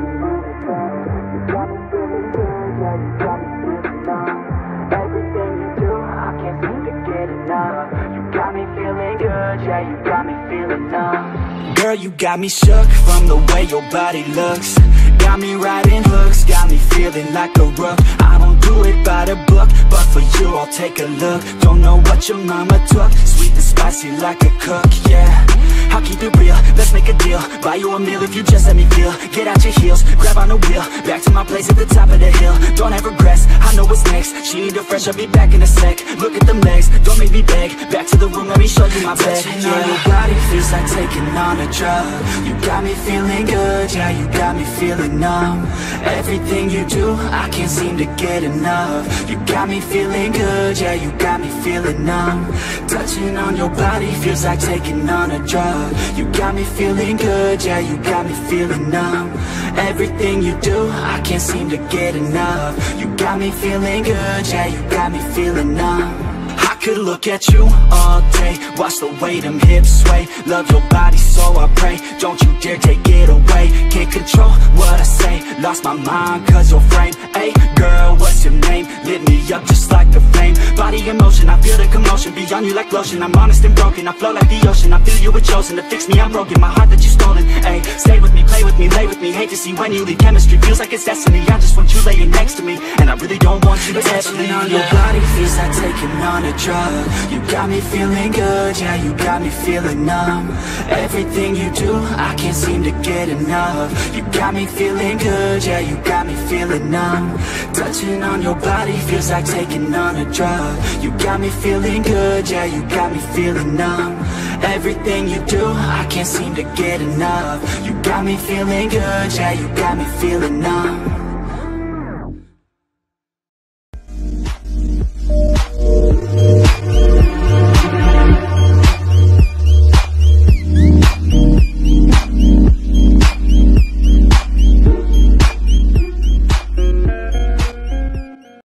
Girl, you got me shook from the way your body looks. Got me riding hooks, got me feeling like a rook. I don't do it by the book, but for you I'll take a look. Don't know what your mama took, sweet and spicy like a cook, yeah. I'll keep it real, let's make a deal. Buy you a meal if you just let me feel. Get out your heels, grab on the wheel. Back to my place at the top of the hill. Don't have regrets, I know what's next. She need a fresh, I'll be back in a sec. Look at them legs, don't make me beg. Back to the room, let me show you my bed. Touching on your body feels like taking on a drug. You got me feeling good, yeah, you got me feeling numb. Everything you do, I can't seem to get enough. You got me feeling good, yeah, you got me feeling numb. Touching on your body feels like taking on a drug. You got me feeling good, yeah, you got me feeling numb. Everything you do, I can't seem to get enough. You got me feeling good, yeah, you got me feeling numb. I could look at you all day, watch the way them hips sway. Love your body so I pray, don't you dare take it away. Can't control what I say, lost my mind cause your frame. Hey girl, what's your name? Lit me up just like a flame. Body in motion, I feel the commotion. Beyond you like lotion, I'm honest and broken. I flow like the ocean, I feel you were chosen to fix me, I'm broken. My heart that you stolen, hey. Stay with me, play with me, lay with me. Hate to see when you leave, chemistry feels like it's destiny. I just want you laying next to me, and I really don't want you to test me. On your body feels like taking on a drug. You got me feeling good, yeah, you got me feeling numb. Everything you do, I can't seem to get enough. You got me feeling good, yeah, you got me feeling numb. Touching on your body feels like taking on a drug. You got me feeling good, yeah, you got me feeling numb. Everything you do, I can't seem to get enough. You got me feeling good, yeah, you got me feeling numb.